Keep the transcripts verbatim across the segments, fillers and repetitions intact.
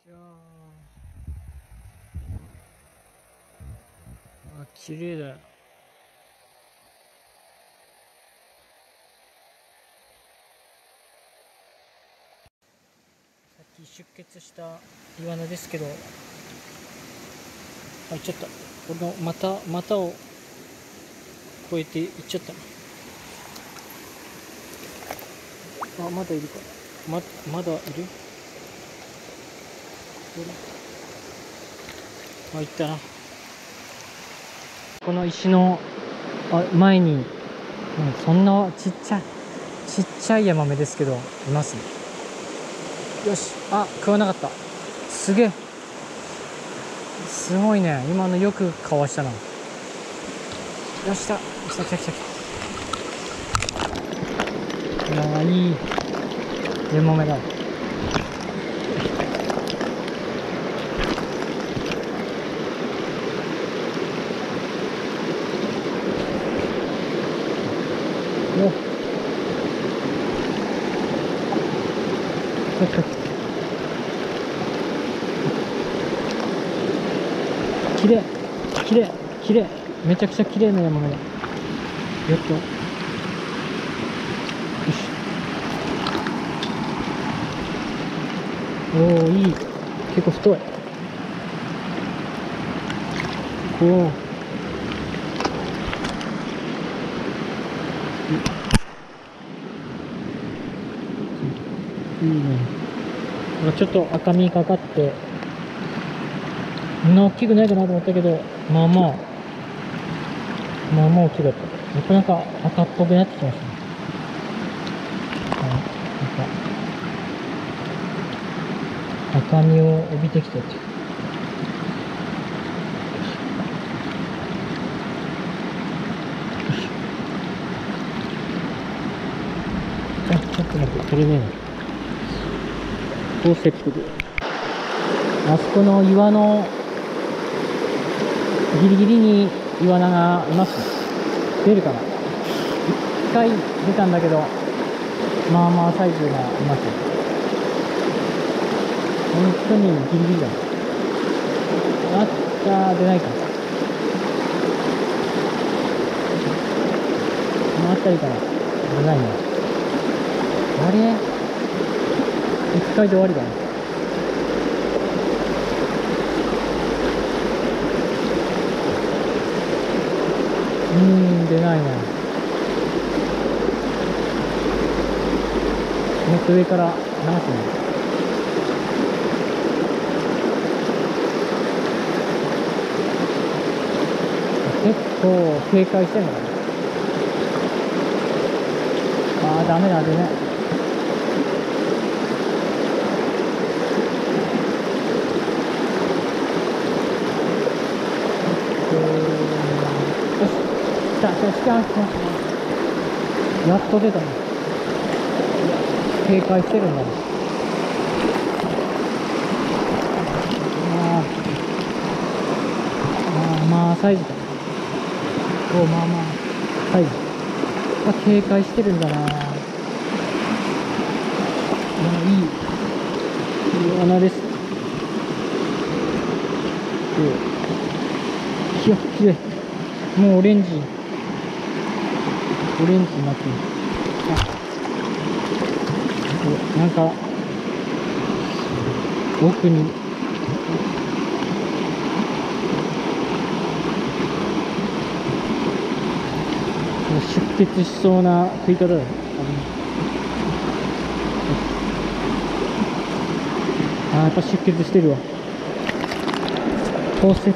いやー、あ、綺麗だよ。さっき出血したイワナですけど、あ、いっちゃった。俺の股股を越えていっちゃったな。あ、まだいるか。ままだいる。あ、いったな。この石のあ前に、うん、そんなちっちゃいちっちゃいヤマメですけどいますね。よし、あ、食わなかった。すげえ、すごいね。今のよくかわしたな。よし、来た来た来た来た。いやー、いいヤマメだ。おきれいきれいきれい、めちゃくちゃきれいなヤマメだ。やっと、よし、おお、いい、結構太い。おお、いいね。ちょっと赤みかかってそんな大きくないかなと思ったけど、まあまあまあまあ大きかった。なかなか赤っぽくなってきましたね。なんか赤みを帯びてきたっていう。あ、ちょっと待って、取れねえな。フォーセットで、あそこの岩のギリギリにイワナがいますね。出るかな。一回出たんだけど、まあまあサイズがいますね。本当にギリギリだ。あった、出ないか。この辺りから出ないな。あれ、一回で終わりだね。うーん、出ないな。もっと上から流すね。結構警戒してんのかな。あー、ダメだ、出ない。やっと出たね。警戒してるんだね。ああ、まあサイズだ。お、まあまあサイズ。あ、警戒してるんだな。いや、いいいい穴です。いや、きれい。もうオレンジオレンジになってる。あ、なんか奥に出血しそうな食い方だよ。あ、やっぱ出血してるわ。こうして、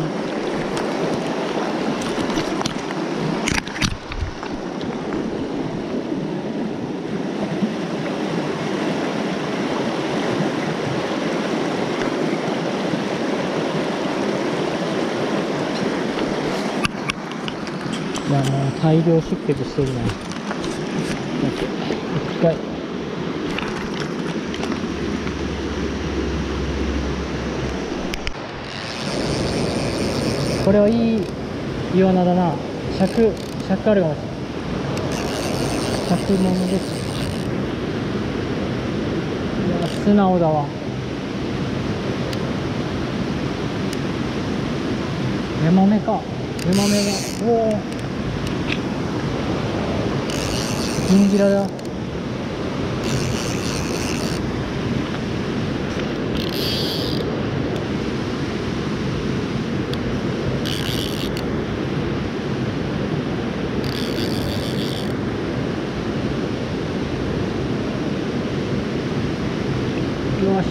いや、もう大量出血してるな。一回これはいいイワナだな。尺尺あるかもしれない。尺ものです。いや、素直だわ。 ヤマメか。ヤマメが、おお、ギンギラだ。よし、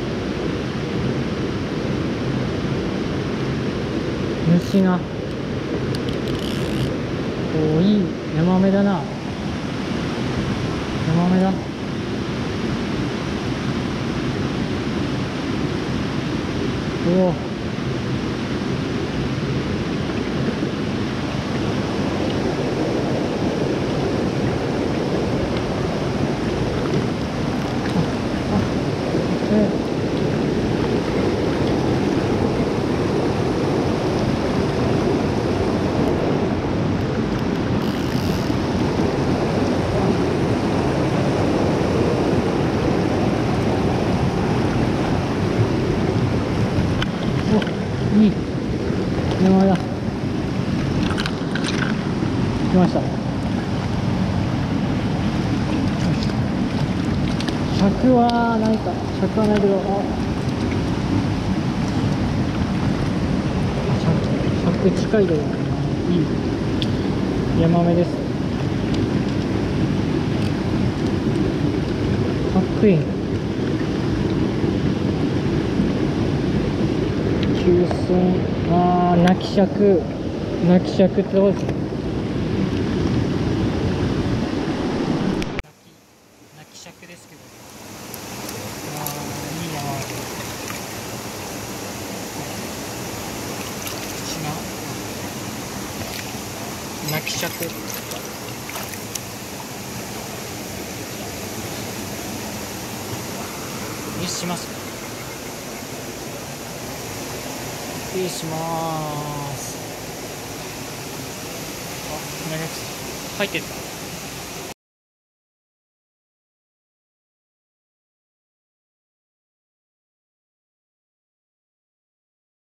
虫が、おお、いいヤマメだな。ヤマメだ。おお、え、お、いいヤマメだ。来ました。尺はないか、尺はないけど、あ、尺、尺近いで、いいヤマメです。かっこいい。九寸、あー、泣き尺、泣き尺ってことですね。泣き尺ですけど、あー、いいな。違う、泣き尺。にします。失礼しまーす。あ、何です。入ってった。